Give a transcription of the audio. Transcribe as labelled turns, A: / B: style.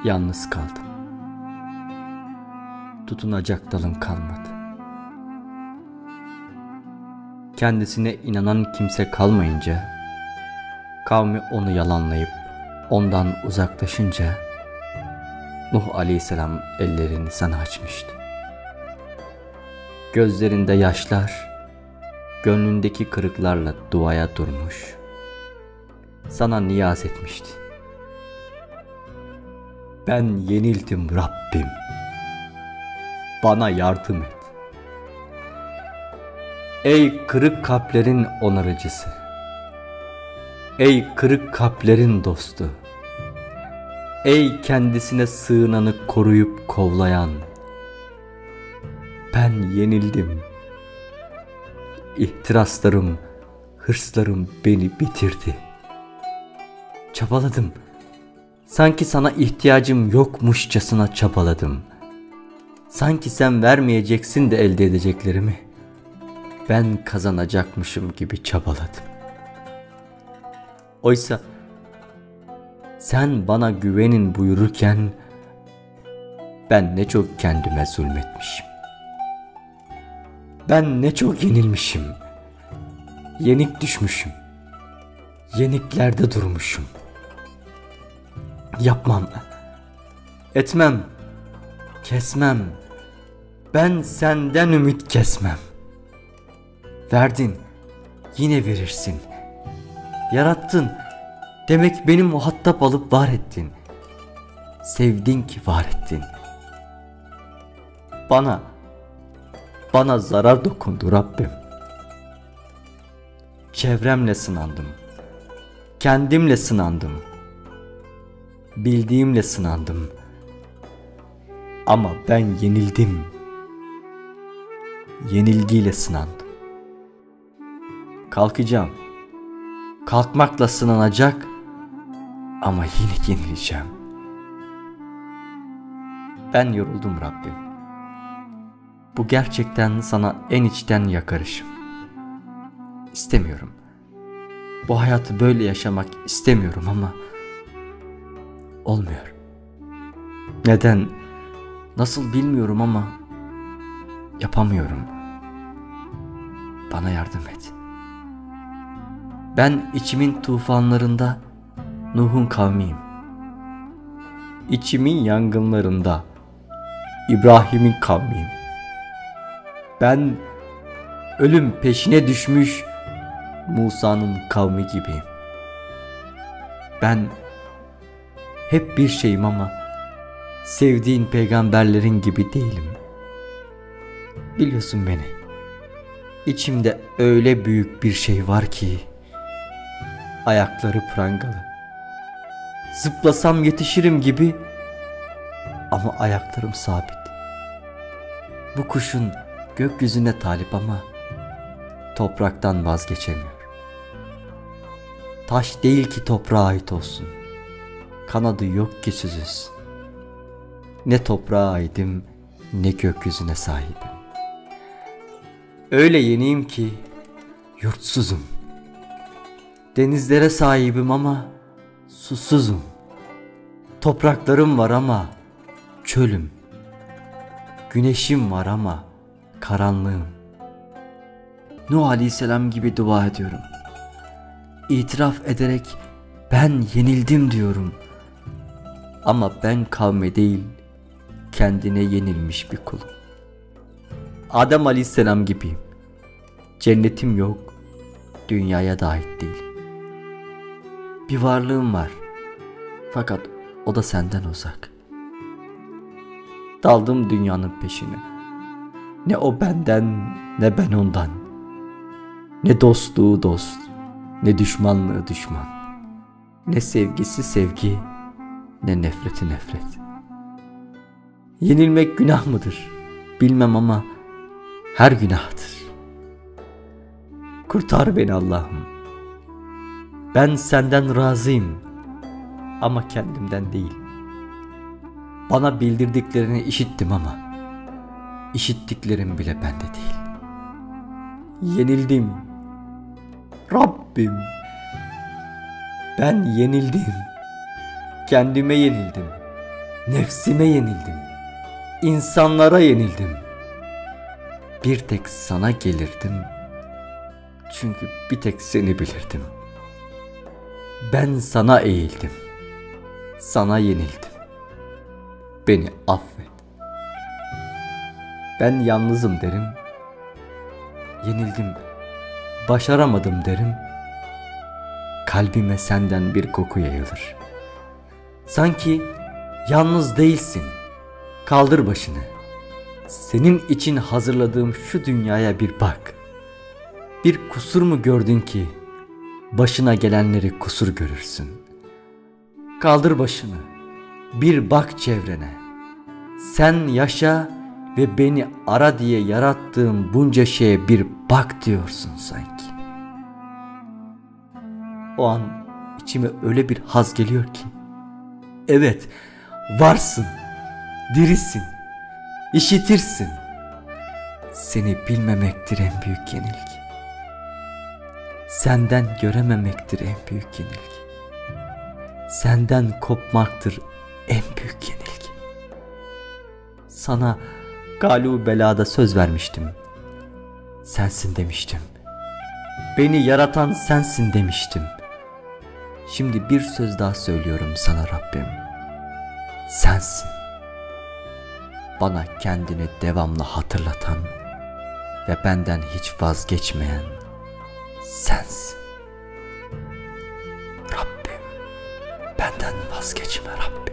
A: Yalnız kaldım. Tutunacak dalım kalmadı. Kendisine inanan kimse kalmayınca, kavmi onu yalanlayıp ondan uzaklaşınca, Nuh Aleyhisselam ellerini sana açmıştı. Gözlerinde yaşlar, gönlündeki kırıklarla duaya durmuş, sana niyaz etmişti. Ben yenildim Rabbim, bana yardım et. Ey kırık kalplerin onarıcısı, ey kırık kalplerin dostu, ey kendisine sığınanı koruyup kollayan, ben yenildim. İhtiraslarım, hırslarım beni bitirdi. Çabaladım. Sanki sana ihtiyacım yokmuşçasına çabaladım. Sanki sen vermeyeceksin de elde edeceklerimi ben kazanacakmışım gibi çabaladım. Oysa sen bana güvenin buyururken ben ne çok kendime zulmetmişim. Ben ne çok yenilmişim. Yenik düşmüşüm. Yeniklerde durmuşum. Yapmam, etmem, kesmem. Ben senden ümit kesmem. Verdin, yine verirsin. Yarattın, demek beni muhatap alıp var ettin. Sevdin ki var ettin. Bana zarar dokundu Rabbim. Çevremle sınandım. Kendimle sınandım. Bildiğimle sınandım. Ama ben yenildim. Yenilgiyle sınandım. Kalkacağım. Kalkmakla sınanacak ama yine yenileceğim. Ben yoruldum Rabbim. Bu gerçekten sana en içten yakarışım. İstemiyorum. Bu hayatı böyle yaşamak istemiyorum ama olmuyor. Neden? Nasıl bilmiyorum ama yapamıyorum. Bana yardım et. Ben içimin tufanlarında Nuh'un kavmiyim. İçimin yangınlarında İbrahim'in kavmiyim. Ben ölüm peşine düşmüş Musa'nın kavmi gibiyim. Ben hep bir şeyim ama sevdiğin peygamberlerin gibi değilim. Biliyorsun beni. İçimde öyle büyük bir şey var ki ayakları prangalı. Zıplasam yetişirim gibi ama ayaklarım sabit. Bu kuşun gökyüzüne talip ama topraktan vazgeçemiyor. Taş değil ki toprağa ait olsun. Kanadı yok ki süzülsün. Ne toprağa aidim ne gökyüzüne sahibim. Öyle yeniyim ki yurtsuzum. Denizlere sahibim ama susuzum. Topraklarım var ama çölüm. Güneşim var ama karanlığım. Nuh Aleyhisselam gibi dua ediyorum. İtiraf ederek ben yenildim diyorum. Ama ben kavme değil, kendine yenilmiş bir kulum. Adem Aleyhisselam gibiyim. Cennetim yok, dünyaya da ait değil. Bir varlığım var, fakat o da senden uzak. Daldım dünyanın peşine. Ne o benden, ne ben ondan. Ne dostluğu dost, ne düşmanlığı düşman. Ne sevgisi sevgi, ne nefreti nefret. Yenilmek günah mıdır? Bilmem ama her günahtır. Kurtar beni Allah'ım. Ben senden razıyım ama kendimden değil. Bana bildirdiklerini işittim ama işittiklerim bile bende değil. Yenildim. Rabbim, ben yenildim. Kendime yenildim. Nefsime yenildim. İnsanlara yenildim. Bir tek sana gelirdim. Çünkü bir tek seni bilirdim. Ben sana eğildim. Sana yenildim. Beni affet. Ben yalnızım derim. Yenildim. Başaramadım derim. Kalbime senden bir koku yayılır. Sanki yalnız değilsin. Kaldır başını. Senin için hazırladığım şu dünyaya bir bak. Bir kusur mu gördün ki başına gelenleri kusur görürsün? Kaldır başını. Bir bak çevrene. Sen yaşa ve beni ara diye yarattığım bunca şeye bir bak diyorsun sanki. O an içime öyle bir haz geliyor ki. Evet, varsın, dirisin, işitirsin. Seni bilmemektir en büyük yenilgi. Senden görememektir en büyük yenilgi. Senden kopmaktır en büyük yenilgi. Sana galu belada söz vermiştim. Sensin demiştim. Beni yaratan sensin demiştim. Şimdi bir söz daha söylüyorum sana Rabbim. Sensin. Bana kendini devamlı hatırlatan ve benden hiç vazgeçmeyen sensin. Rabbim, benden vazgeçme Rabbim.